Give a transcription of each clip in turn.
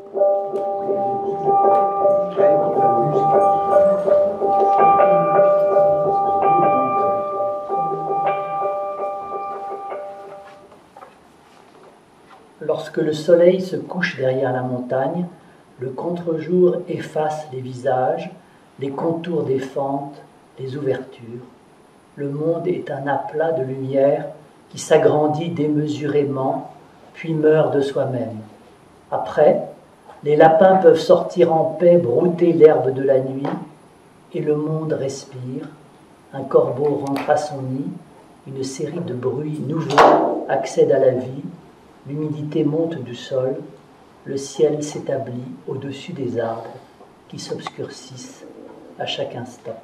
Lorsque le soleil se couche derrière la montagne, le contre-jour efface les visages, les contours des fentes, les ouvertures. Le monde est un aplat de lumière qui s'agrandit démesurément, puis meurt de soi-même. Après, les lapins peuvent sortir en paix brouter l'herbe de la nuit, et le monde respire. Un corbeau rentre à son nid, une série de bruits nouveaux accède à la vie, l'humidité monte du sol, le ciel s'établit au-dessus des arbres qui s'obscurcissent à chaque instant.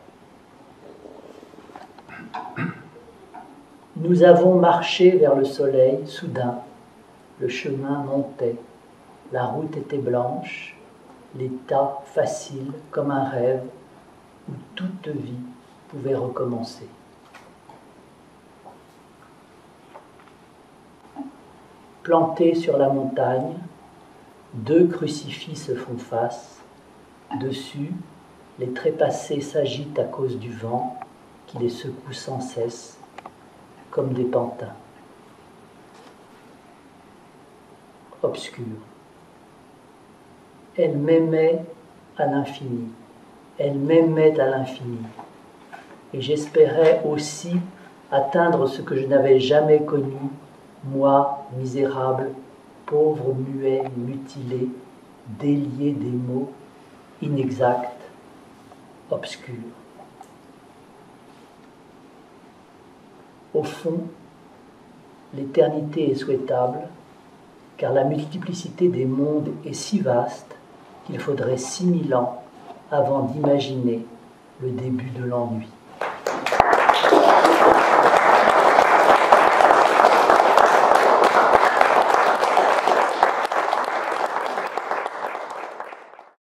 Nous avons marché vers le soleil, soudain, le chemin montait, la route était blanche, les tas faciles comme un rêve où toute vie pouvait recommencer. Plantés sur la montagne, deux crucifix se font face. Dessus, les trépassés s'agitent à cause du vent qui les secoue sans cesse, comme des pantins. Obscur. Elle m'aimait à l'infini. Elle m'aimait à l'infini. Et j'espérais aussi atteindre ce que je n'avais jamais connu, moi, misérable, pauvre, muet, mutilé, délié des mots, inexact, obscur. Au fond, l'éternité est souhaitable, car la multiplicité des mondes est si vaste qu'il faudrait 6000 ans avant d'imaginer le début de l'ennui.